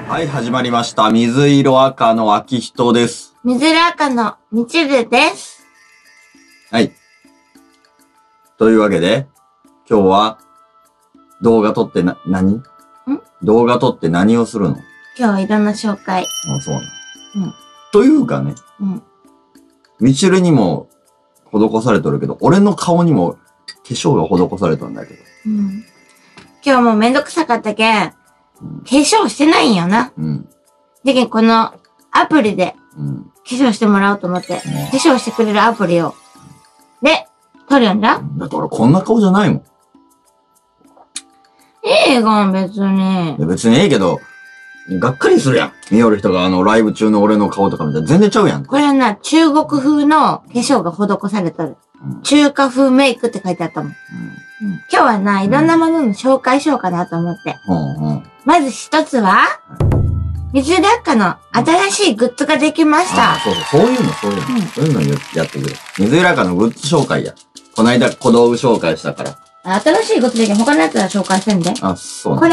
はい、始まりました。水色赤の秋人です。 水色赤のみちるです。 はい。というわけで、今日は動画撮って動画撮って何をするの？ 今日はいろんな紹介。 あ、そうなの。というかね、みちるにも施されとるけど、俺の顔にも化粧が施されたんだけど。 今日もめんどくさかったけん、化粧してないんよな。でけん、このアプリで化粧してもらおうと思って、化粧してくれるアプリを。で、撮るんだ。 だって俺こんな顔じゃないもん。 ええがん、別に。 別にええけど、がっかりするやん。見よる人がライブ中の俺の顔とか見たら全然ちゃうやん。 これはな、中国風の化粧が施されとる。中華風メイクって書いてあったもん。今日はな、いろんなものの紹介しようかなと思って。まず一つは、水色赤の新しいグッズができました。 そういうのやってくれ。水色赤のグッズ紹介や。こないだ小道具紹介したから。 新しいグッズで他のやつは紹介してんで。 あ、そうこれ。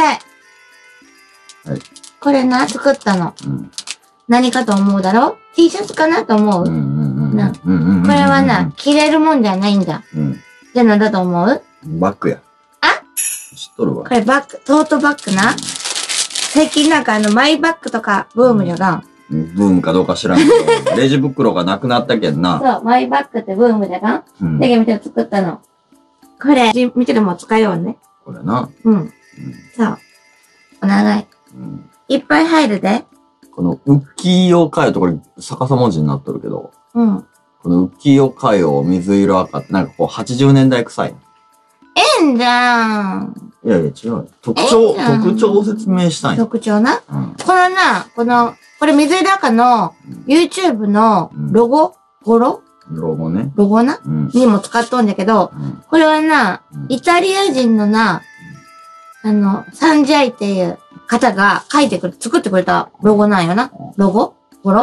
これな、作ったの。何かと思うだろ？ T シャツかなと思う？これはな、着れるもんじゃないんだ。じゃあなんだと思う？ バッグや。 あ？ 知っとるわ。 これバッグ、トートバッグな。最近なんかマイバッグとかブームじゃがん。 ブームかどうか知らんけど、レジ袋がなくなったけんな。 そう、マイバッグってブームじゃがん。だけど見て作ったの。これ、見てるもん使えようね。 これな。 そう。お長い。いっぱい入るで。 このウッキー用カヨとこれ逆さ文字になっとるけど。このウッキー用カヨ水色赤ってなんかこう80年代臭い。 ええんじゃん。 いやいや違う。特徴を説明したい。 特徴な。これ水色赤の YouTube のロゴね。 ロゴなにも使っとんだけど、これはな、イタリア人のな、サンジャイっていう方が作ってくれたロゴなんよな。ロゴ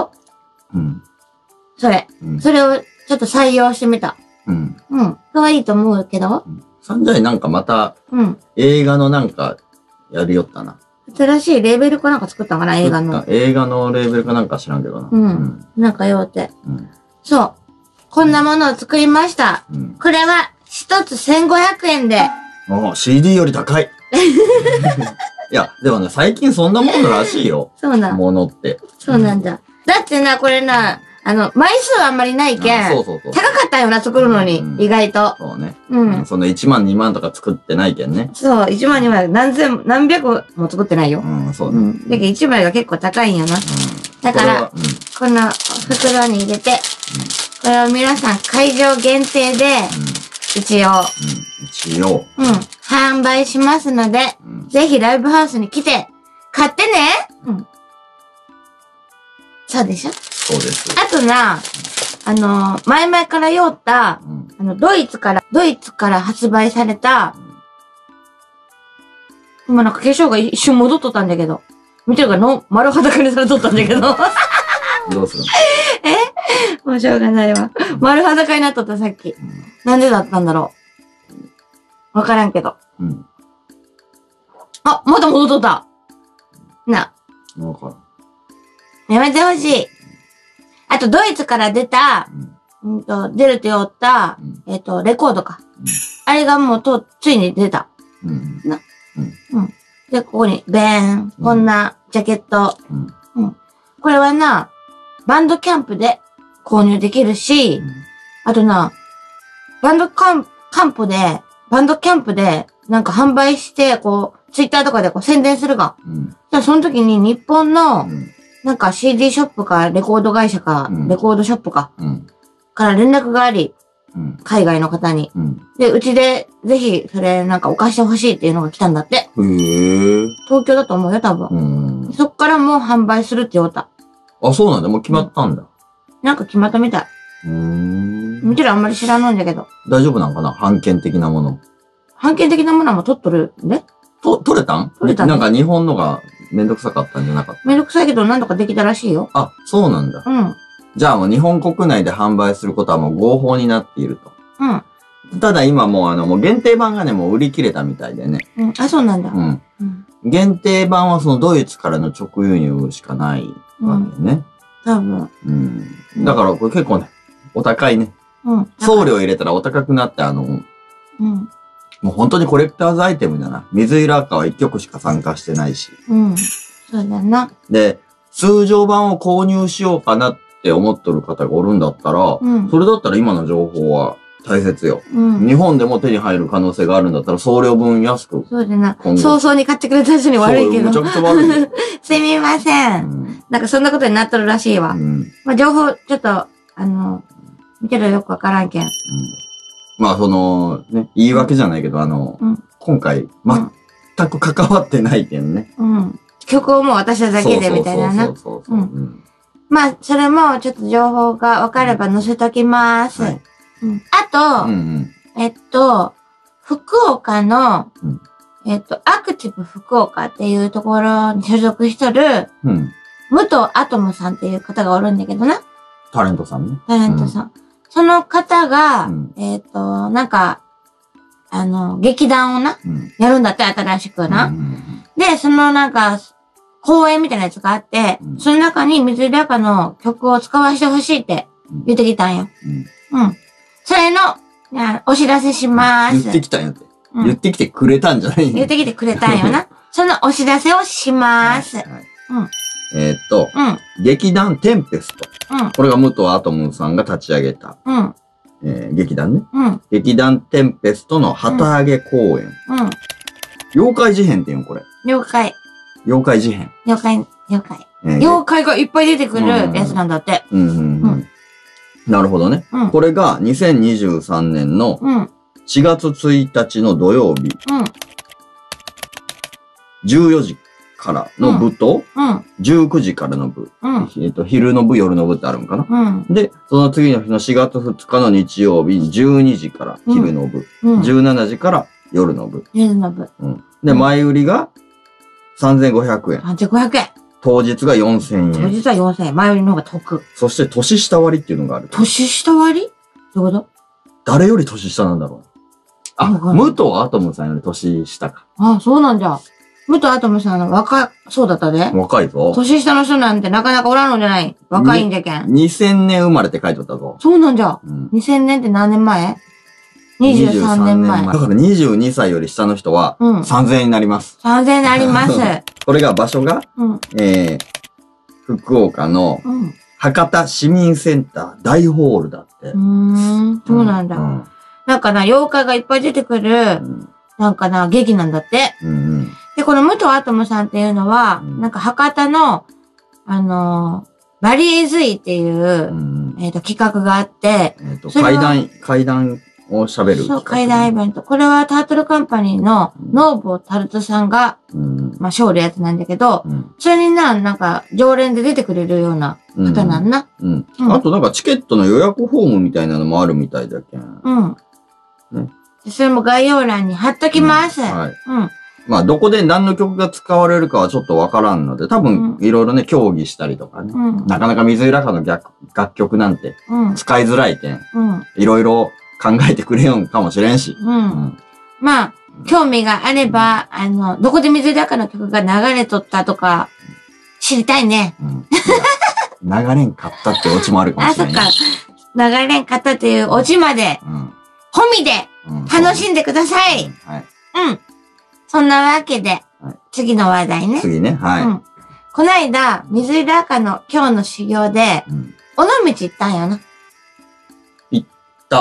それをちょっと採用してみた。可愛いと思うけど。 サンジャイなんかまた、映画のなんか、やるよったな。 新しいレーベルかなんか作ったんかな、映画の。 映画のレーベルかなんか知らんけどな。 なんかよって。そう。こんなものを作りました。これは、一つ1500円で。 CD より高い。いや、でもね、最近そんなもんらしいよ。 そうなん。 ものって。 そうなんだ。だってな、これな、枚数あんまりないけん。高かったよな、作るのに。意外と。 そうね。その1万2万とか作ってないけんね。 そう、1万2万何百も作ってないよ。 そうね。 だけど1枚が結構高いんよな。だから、この袋に入れて、これを皆さん会場限定で、一応、販売しますので、ぜひライブハウスに来て、買ってね。そうでしょ？ そうです。 あとな、前々から用った、ドイツから発売された、今なんか化粧が一瞬戻っとったんだけど、見てるから丸裸にされとったんだけど。 どうするの？ もうしょうがないわ。丸裸になっとったさっき。なんでだったんだろう。わからんけど。あ、また戻っとった。な。 わからん。 やめてほしい。あと、ドイツから出た、出るって言った、レコードか。あれがもうついに出た。で、ここに、こんなジャケット。これはな、バンドキャンプで購入できるし、あとな、バンドキャンプで、なんか販売して、ツイッターとかで宣伝するが。その時に日本の、なんか CD ショップか、レコード会社か、レコードショップか、から連絡があり、海外の方に。で、うちで、ぜひ、それ、なんかお貸してほしいっていうのが来たんだって。東京だと思うよ、多分。そっからもう販売するって言おった。 あ、そうなんだ。もう決まったんだ。 なんか決まったみたい。もちろんあんまり知らないんだけど。 大丈夫なんかな？版権的なもの。 版権的なものも取っとるんで？ 取れたん？なんか日本のがめんどくさかったんじゃなかった？ めんどくさいけど何とかできたらしいよ。 あ、そうなんだ。じゃあもう日本国内で販売することはもう合法になっていると。ただ今もうもう限定版がね、もう売り切れたみたいでね。 あ、そうなんだ。 限定版はそのドイツからの直輸入しかないわけね。 多分。 だからこれ結構ね、お高いね。送料入れたらお高くなってもう本当にコレクターズアイテムだな。水色赤は1曲しか参加してないし。 そうだな。 で、通常版を購入しようかなって思っとる方がおるんだったら、それだったら今の情報は大切よ。日本でも手に入る可能性があるんだったら送料分安く。 そうだな。早々に買ってくれた人に悪いけど。 めちゃくちゃ悪い。 すみません。なんかそんなことになっとるらしいわ。まあ情報、ちょっと、見てるよくわからんけん。 まあね、言い訳じゃないけど、今回、全く関わってないけんね。 曲をもう私だけでみたいなな。まあ、それもちょっと情報がわかれば載せときます。あと、福岡の、アクティブ福岡っていうところに所属しとる、武藤アトムさんっていう方がおるんだけどな。 タレントさんね。 タレントさん。その方が、なんか、劇団をな、やるんだって、新しくな。で、そのなんか、公演みたいなやつがあって、その中に水色赤の曲を使わせてほしいって言ってきたんよ。それの、お知らせします。 言ってきたんやって。言ってきてくれたんじゃない言ってきてくれたんよな。そのお知らせをします。 劇団テンペスト。これが武藤アトムさんが立ち上げた。劇団ね。劇団テンペストの旗揚げ公演。妖怪事変って言うんこれ。 妖怪。 妖怪事変。 妖怪がいっぱい出てくるやつなんだって。 なるほどね。これが2023年の4月1日の土曜日。14時からの部と、19時からの部。昼の部、夜の部ってあるんかな。で、その次の日の4月2日の日曜日、12時から昼の部。17時から夜の部。で、前売りが3500円。 3500円。 当日が4000円。 当日は4000円。前売りの方が得。 そして、年下割っていうのがある。 年下割どういうこと？ 誰より年下なんだろう。武藤アトムさんより年下か。 そうなんじゃ。武藤アトムさん若そうだったで。 若いぞ。 年下の人なんてなかなかおらんのじゃない。若いんじゃけん。 2000年生まれって書いてあったぞ。 そうなんじゃ。2000年って何年前？ 23年前。 だから22歳より下の人は3000円になります。 3000円になります。 これが場所が、福岡の博多市民センター大ホールだって。 そうなんだ。なんかな、妖怪がいっぱい出てくる、なんかな、劇なんだって。で、この武藤アトムさんっていうのは、なんか博多の、バリエズイっていう、企画があって、 階段を喋る。 そう、階段イベント。これはタートルカンパニーのノーボータルトさんが、まあ、ショーるやつなんだけど、それになんか、常連で出てくれるような方なんな。 あとなんかチケットの予約フォームみたいなのもあるみたいだけん。 それも概要欄に貼っときます。 まあ、どこで何の曲が使われるかはちょっとわからんので、多分、いろいろね、協議したりとかね。なかなか水色赤の楽曲なんて、使いづらいけん。いろいろ考えてくれよんかもしれんし。 まあ、興味があれば、どこで水色赤の曲が流れとったとか、知りたいね。 流れんかったってオチもあるかもしれない。 そっか。流れんかったっていうオチまで、込みで、楽しんでください。そんなわけで、次の話題ね。 次ね。 こないだ、水色赤の今日の修行で、尾道行ったんよな。 行った。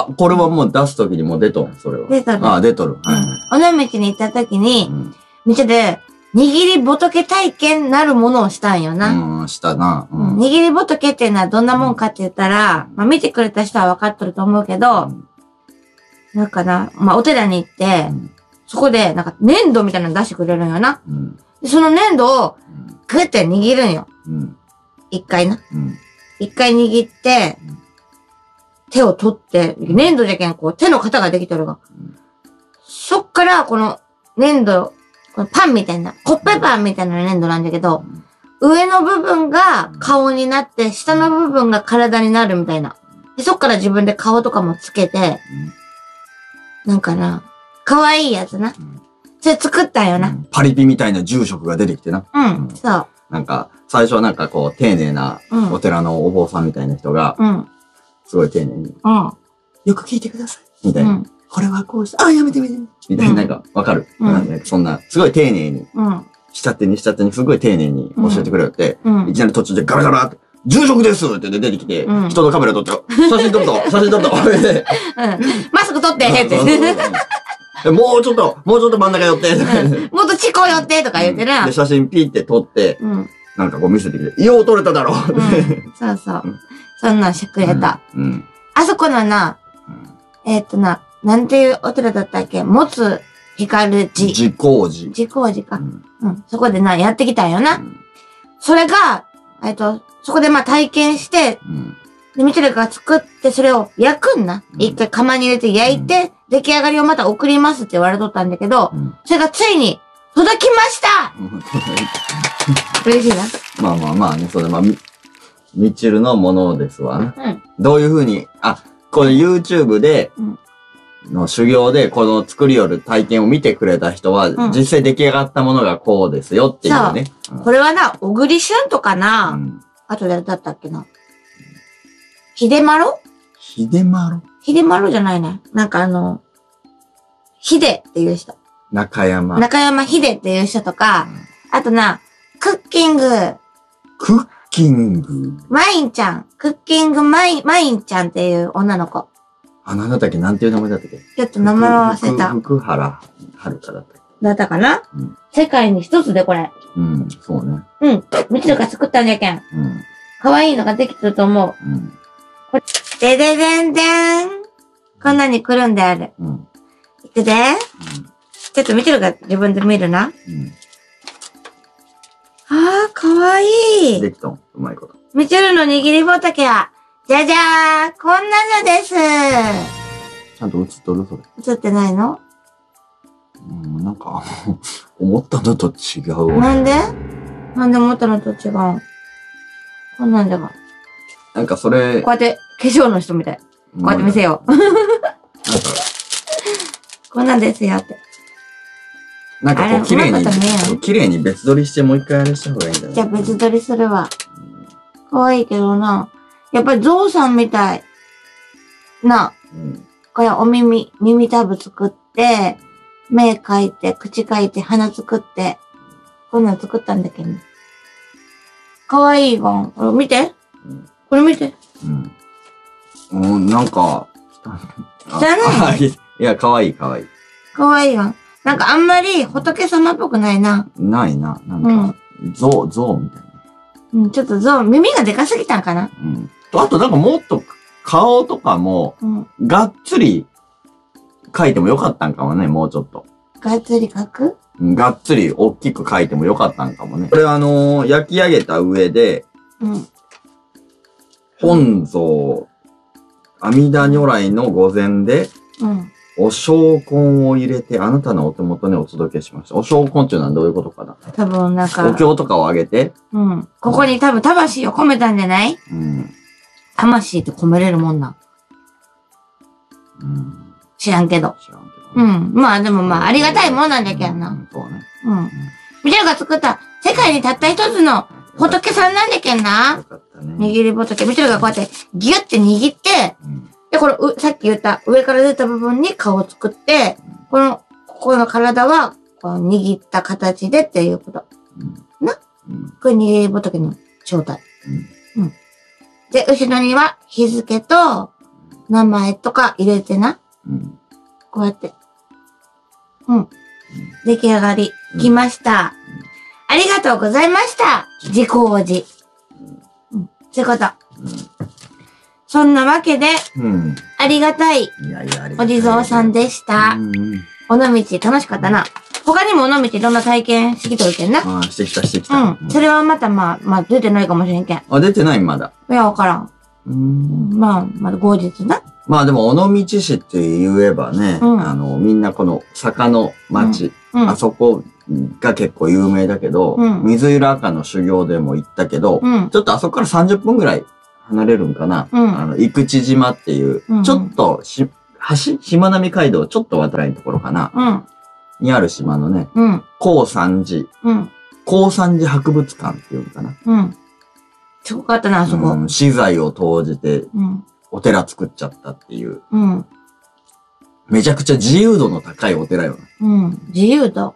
これはもう出すときにもう出とん、それは。 出とる。 出とる。 尾道に行ったときに、道で、握り仏体験なるものをしたんよな。 したな。 握り仏っていうのはどんなもんかって言ったら、まあ見てくれた人は分かっとると思うけど、なんかな、まあお寺に行って、そこで、なんか、粘土みたいなの出してくれるんよな。でその粘土を、グッて握るんよ。一回な。一回握って、手を取って、粘土じゃけん、こう、手の型ができとるが。そっから、この粘土、このパンみたいな、コッペパンみたいな粘土なんだけど、上の部分が顔になって、下の部分が体になるみたいな。でそっから自分で顔とかもつけて、なんかな、可愛いやつな。 それ作ったんよな。 パリピみたいな住職が出てきてな。 そう。 なんか、最初はなんかこう、丁寧なお寺のお坊さんみたいな人が、すごい丁寧に、よく聞いてください。みたいな。これはこうして、やめてみて。みたいな、なんか、わかる。そんな、すごい丁寧に、下手にすごい丁寧に教えてくれるって、いきなり途中でガラガラって、住職ですって出てきて、人のカメラ撮って、写真撮るとマスク撮ってって。 もうちょっと真ん中寄って、 もっと近寄ってとか言ってな。 で、写真ピーって撮って、なんかこう見せてきて、よう撮れただろそうそう。そんなんしてくれた。あそこのな、なんていうお寺だったっけ？もつひかる寺。 慈光寺。 慈光寺か。そこでな、やってきたんよな。それが、そこでまあ体験して、で、みちるが作って、それを焼くんな。一回釜に入れて焼いて、出来上がりをまた送りますって言われとったんだけど、それがついに届きました嬉しいな。 まあね、それみちるのものですわね。どういうふうに、この YouTube で、の修行でこの作りよる体験を見てくれた人は、実際出来上がったものがこうですよっていうね。 これはな、小栗旬とかな、あと誰だったっけな。秀丸じゃないね。なんか秀っていう人。中山秀っていう人とか、あとな、クッキングマインちゃん。クッキングマインちゃんっていう女の子。 なんだったっけ？なんていう名前だったっけ？ ちょっと名前忘れた。 福原遥だったっけ？ だったかな？世界に一つでこれ。 そうね。 みちるが作ったんじゃけん。可愛いのができてると思う。これ、でででんでん。こんなに来るんである。いくで。ちょっとみちるが自分で見るな。かわいい。 できたん、うまいこと。 みちるの握りぼたけは、じゃじゃーこんなのです。 ちゃんと映っとるそれ。 映ってないの？ なんか、思ったのと違うわ。 なんで思ったのと違う？こんなんだが。 なんかそれ。 こうやって、化粧の人みたい。こうやって見せよう。こんなんですよって。 なんかこう、綺麗に別撮りしてもう一回あれした方がいいんだよ。 じゃあ別撮りするわ。可愛いけどな。やっぱりゾウさんみたい。これ耳たぶ作って、目描いて、口描いて、鼻作って、こんなん作ったんだけど。可愛いわ。見て。これ見て。 なんか、 汚い。 いや、可愛い。 可愛いわ。なんかあんまり仏様っぽくないな。 ないな。なんか、ゾウみたいな。ちょっとゾウ、耳がでかすぎたんかな。 あとなんかもっと顔とかも、がっつり描いてもよかったんかもね、もうちょっと。 がっつり描く？ がっつり大きく描いてもよかったんかもね。これ焼き上げた上で、本尊、阿弥陀如来の御前で、お焼香を入れてあなたのお手元にお届けしました。お焼香っていうのはどういうことかな？ 多分なんか。 お経とかをあげて。 ここに多分魂を込めたんじゃない？魂って込めれるもんなん。知らんけど。まあでもまあありがたいもんなんだけどな。 そうね。 みちるが作った世界にたった一つの仏さんなんだけんな。よかったね。握り仏。みちるがこうやってギュッて握って、で、この、さっき言った上から出た部分に顔を作って、ここの体は、この握った形でっていうこと。これ握り仏の正体。で、後ろには日付と名前とか入れてな。こうやって。出来上がり、来ました。ありがとうございました。慈光寺。そういうこと。そんなわけで、ありがたい、お地蔵さんでした。尾道、楽しかったな。他にも尾道いろんな体験してきとるけんな。 してきた。 それはまたまあ出てないかもしれんけん。 出てないまだ。 いや、わからん。まだ後日な。 まあでも、尾道市って言えばね、みんなこの坂の町、あそこが結構有名だけど、水色赤の修行でも行ったけど、ちょっとあそこから30分ぐらい離れるんかな。生口島っていう、ちょっとしまなみ海道ちょっと渡らないところかな。 にある島のね、高山寺。高山寺博物館っていうのかな。 すごかったな、あそこ。 資材を投じて、お寺作っちゃったっていう。めちゃくちゃ自由度の高いお寺よな。自由度。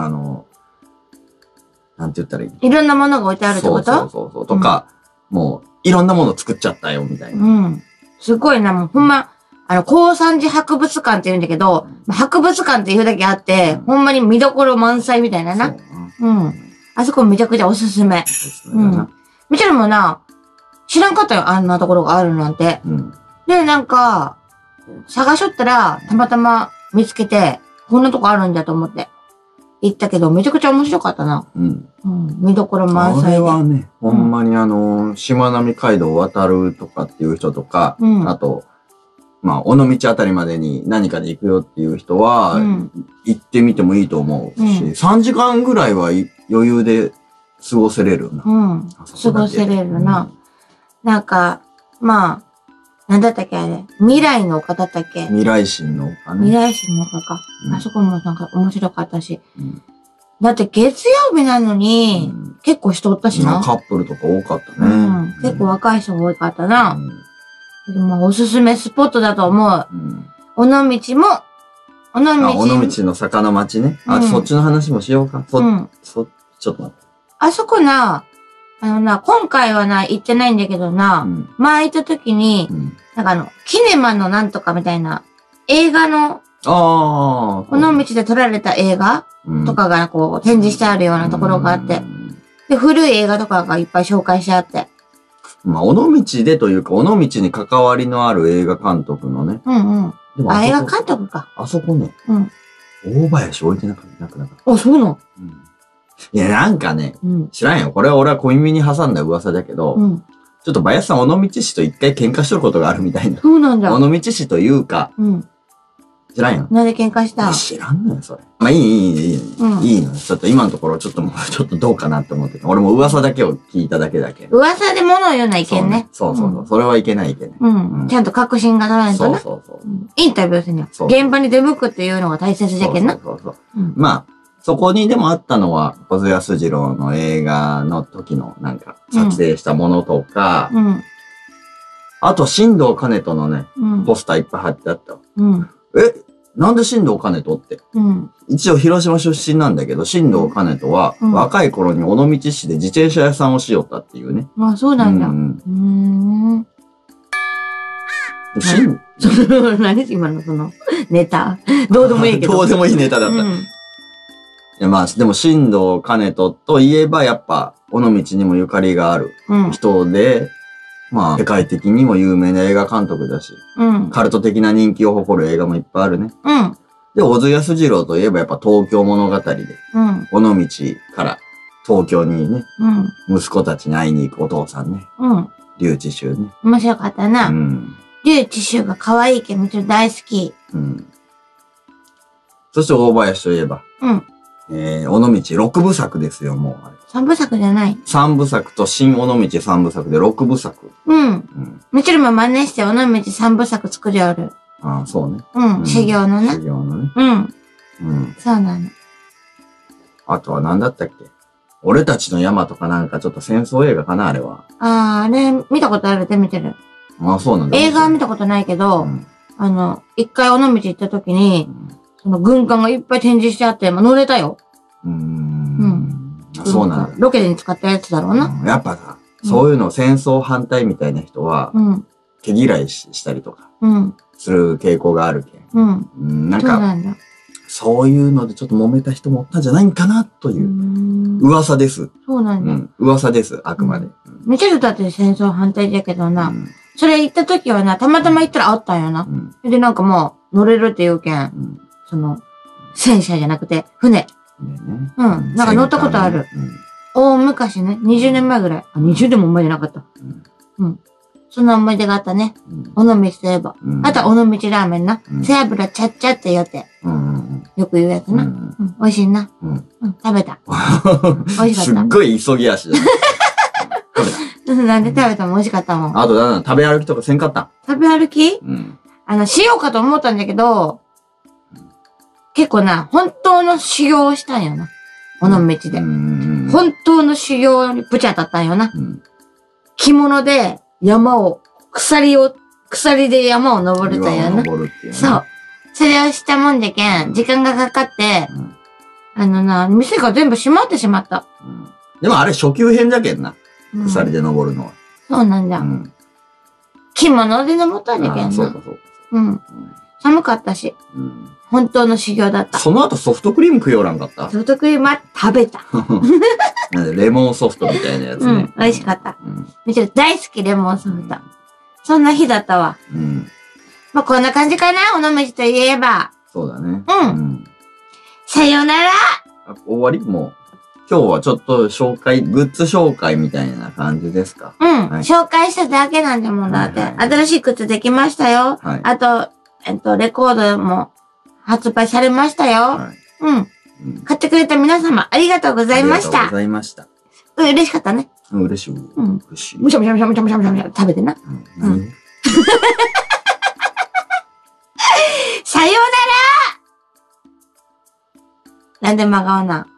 なんて言ったらいい？ いろんなものが置いてあるってこと？ そう。とか、もう、いろんなもの作っちゃったよ、みたいな。 すごいな、もうほんま、高山寺博物館って言うんだけど、博物館っていうだけあって、ほんまに見どころ満載みたいなな。あそこめちゃくちゃおすすめ。みちるもな、知らんかったよ、あんなところがあるなんて。で、なんか、探しとったら、たまたま見つけて、こんなとこあるんだと思って。行ったけど、めちゃくちゃ面白かったな。見どころ満載で。 あれはね、ほんまにしまなみ海道を渡るとかっていう人とか、あと、まあ、尾道あたりまでに何かで行くよっていう人は、行ってみてもいいと思うし、3時間ぐらいは余裕で過ごせれるな。 過ごせれるな。なんか、まあ、なんだったっけあれ。未来の丘だったっけ？ 未来心の丘ね。 未来心の丘か。あそこもなんか面白かったし。だって月曜日なのに、結構人おったしな。 カップルとか多かったね。 結構若い人が多かったな。でもおすすめスポットだと思う。尾道も、尾道の坂の町ね。そっちの話もしようか。ちょっと待って。 あそこな、今回は行ってないんだけどな、前行った時に、なんかキネマのなんとかみたいな、映画の、尾道で撮られた映画とかがこう展示してあるようなところがあって、で、古い映画とかがいっぱい紹介してあって。 まあ、尾道でというか、尾道に関わりのある映画監督のね。 映画監督か。 あそこね。大林置いてなかった。 あ、そうなの？ いや、なんかね、知らんよ。これは俺は小耳に挟んだ噂だけど、ちょっと林さん尾道市と一回喧嘩しとることがあるみたいな。 そうなんだ。 尾道市というか、知らんよ。 なんで喧嘩した？ 知らんのよ、それ。まあ、いいのよ。ちょっと今のところちょっとどうかなって思ってて。俺も噂だけを聞いただけだけ。 噂で物を言うのはいけんね。 そう。それはいけない。 ちゃんと確信が取らないとな。そう。インタビューするには。現場に出向くっていうのが大切じゃけんな。 まあ、そこにでもあったのは、小津安二郎の映画の時のなんか撮影したものとか、あと、新藤兼人のね、ポスターいっぱい貼ってあった。なんで新藤兼人って。一応広島出身なんだけど、新藤兼人は若い頃に尾道市で自転車屋さんをしよったっていうね。 あ、そうなんだ。何今のそのネタ。どうでもいいけど。 どうでもいいネタだった。いやまあ、でも新藤兼人といえばやっぱ、尾道にもゆかりがある人で、まあ、世界的にも有名な映画監督だし、カルト的な人気を誇る映画もいっぱいあるね。で、小津安二郎といえばやっぱ東京物語で、尾道から東京にね、息子たちに会いに行くお父さんね。笠智秀ね。 面白かったな。笠智秀が可愛いけん、めっちゃ大好き。 そして大林といえば、尾道6部作ですよ、もうあれ。 3部作じゃない。 3部作と新尾道3部作で6部作。 もちろん真似して尾道3部作作りある。 ああ、そうね。 修行のね。 修行のね。 そうなの。 あとは何だったっけ？俺たちの山とかなんかちょっと戦争映画かな、あれは。 あれ、見たことあるって見てる。 ああ、そうなんだ。 映画は見たことないけど、一回尾道行った時に、その軍艦がいっぱい展示してあって、乗れたよ。 そうなんだ。 ロケで使ったやつだろうな。 やっぱさ、そういうの戦争反対みたいな人は、毛嫌いしたりとか、する傾向があるけん。なんか、そういうのでちょっと揉めた人もおったんじゃないかな、という噂です。 そうなんだ。 噂です、あくまで。 めちゃくちゃだって戦争反対だけどな。それ行った時はな、たまたま行ったらあったんよな。で、なんかもう、乗れるって言うけん。戦車じゃなくて、船。なんか乗ったことある。大昔ね、20年前ぐらい。20年も前じゃなかった。そんな思い出があったね。尾道といえば。あとは尾道ラーメンな。背脂ちゃっちゃって言って。よく言うやつな。美味しいな。食べた。美味しかった。 すっごい急ぎ足だ。 なんで食べたも美味しかったもん。 あと、食べ歩きとかせんかった？ 食べ歩き？しようかと思ったんだけど、 結構な、本当の修行をしたんよな。尾道で。本当の修行にぶち当たったんよな。着物で山を、鎖で山を登るというな。そう。それをしたもんでけん、時間がかかって、店が全部閉まってしまった。 でもあれ初級編じゃけんな。鎖で登るのは。 そうなんだ。着物で登ったんじゃけんな。そうかそうか。うん。寒かったし。本当の修行だった。 その後ソフトクリーム食いおらんかった？ ソフトクリームは食べた。 レモンソフトみたいなやつね。 美味しかった。めちゃ大好きレモンソフト。そんな日だったわ。まあこんな感じかな、尾道といえば。 そうだね。 さよなら。 終わり？もう。今日はちょっとグッズ紹介みたいな感じですか？ 紹介しただけなんだもんだって。新しい靴できましたよ。あと、レコードも発売されましたよ。買ってくれた皆様、ありがとうございました。 ありがとうございました。 嬉しかったね。 嬉しい。 むしゃむしゃむしゃむしゃむしゃむしゃ食べてな。さようなら。なんで真顔な。